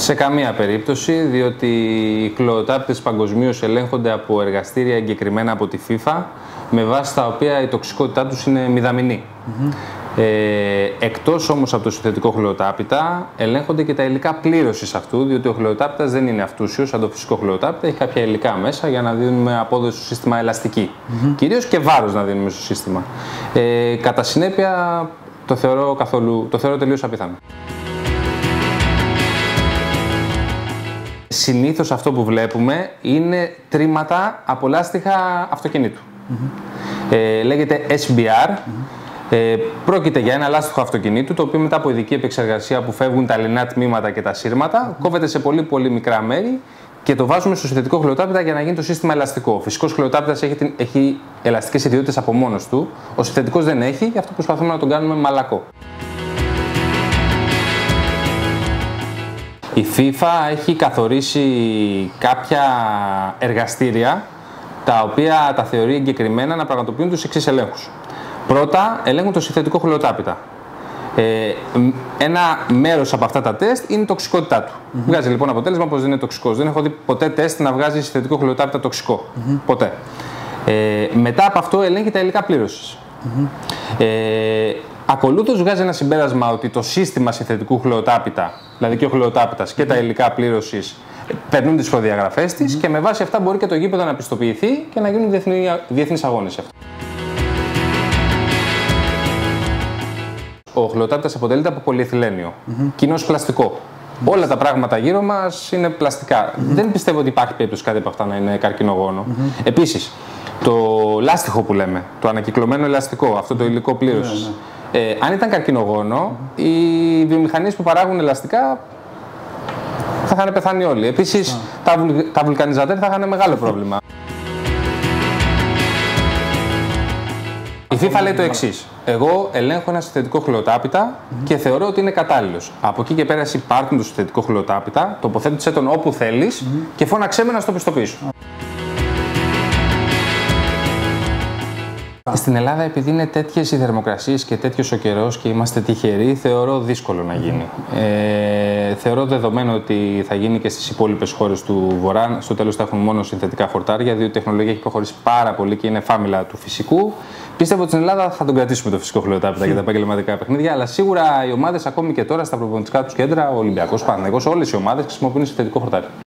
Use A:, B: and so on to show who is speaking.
A: Σε καμία περίπτωση, διότι οι χλωροτάπητες παγκοσμίως ελέγχονται από εργαστήρια εγκεκριμένα από τη FIFA, με βάση τα οποία η τοξικότητά τους είναι μηδαμινή. Εκτός όμως από το συνθετικό χλωροτάπητα, ελέγχονται και τα υλικά πλήρωσης αυτού, διότι ο χλωροτάπητας δεν είναι αυτούσιος, σαν το φυσικό χλωροτάπητα, έχει κάποια υλικά μέσα για να δίνουμε απόδοση στο σύστημα ελαστική. Κυρίως και βάρος να δίνουμε στο σύστημα. Κατά συνέπεια, το θεωρώ τελείως απίθανο. Συνήθως αυτό που βλέπουμε είναι τρίματα από λάστιχα αυτοκινήτου. Λέγεται SBR. Πρόκειται για ένα λάστιχο αυτοκινήτου, το οποίο μετά από ειδική επεξεργασία που φεύγουν τα λινά τμήματα και τα σύρματα, κόβεται σε πολύ μικρά μέρη και το βάζουμε στο συνθετικό χλωροτάπητα για να γίνει το σύστημα ελαστικό. Ο φυσικός χλωροτάπητας έχει ελαστικές ιδιότητες από μόνος του, ο συνθετικός δεν έχει, γι' αυτό προσπαθούμε να τον κάνουμε μαλακό. Η FIFA έχει καθορίσει κάποια εργαστήρια τα οποία τα θεωρεί εγκεκριμένα να πραγματοποιούν τους εξής ελέγχους. Πρώτα, ελέγχουν το συνθετικό χλωροτάπητα. Ένα μέρος από αυτά τα τεστ είναι η τοξικότητά του. Βγάζει λοιπόν αποτέλεσμα πως δεν είναι τοξικός. Δεν έχω δει ποτέ τεστ να βγάζει συνθετικό χλωροτάπητα τοξικό. Ποτέ. Μετά από αυτό ελέγχει τα υλικά πλήρωσης. Ακολούθως βγάζει ένα συμπέρασμα ότι το σύστημα συνθετικού χλωροτάπητα, δηλαδή και ο χλωροτάπητας και τα υλικά πλήρωσης, περνούν τις προδιαγραφές της και με βάση αυτά μπορεί και το γήπεδο να πιστοποιηθεί και να γίνουν διεθνείς αγώνες. Ο χλωροτάπητας αποτελείται από πολυεθυλένιο, κοινώς πλαστικό. Όλα τα πράγματα γύρω μας είναι πλαστικά. Δεν πιστεύω ότι υπάρχει περίπτωση κάτι από αυτά να είναι καρκινογόνο. Επίσης, το λάστιχο που λέμε, το ανακυκλωμένο ελαστικό, αυτό το υλικό πλήρωσης, αν ήταν καρκινογόνο, οι βιομηχανίες που παράγουν ελαστικά θα είχαν πεθάνει όλοι. Επίσης, τα βουλκανιζατέρ θα είχαν μεγάλο πρόβλημα. Η FIFA λέει το εξής. Εγώ ελέγχω ένα συνθετικό χλωροτάπητα και θεωρώ ότι είναι κατάλληλος. Από εκεί και πέρα, εσύ πάρ' το συνθετικό χλωροτάπητα, τοποθέτησε τον όπου θέλεις και φώναξέ με να στο πιστοποιήσω. Στην Ελλάδα, επειδή είναι τέτοιες οι θερμοκρασίες και τέτοιος ο καιρός και είμαστε τυχεροί, θεωρώ δύσκολο να γίνει. Θεωρώ δεδομένο ότι θα γίνει και στις υπόλοιπες χώρες του Βορρά. Στο τέλος θα έχουν μόνο συνθετικά χορτάρια, διότι η τεχνολογία έχει προχωρήσει πάρα πολύ και είναι φάμιλα του φυσικού. Πίστευω ότι στην Ελλάδα θα τον κρατήσουμε το φυσικό χλωροτάπητα για τα επαγγελματικά παιχνίδια, αλλά σίγουρα οι ομάδες ακόμη και τώρα στα προπονητικά τους κέντρα, ο Ολυμπιακός, Παναθηναϊκός, όλες οι ομάδες χρησιμοποιούν συνθετικό χορτάρι.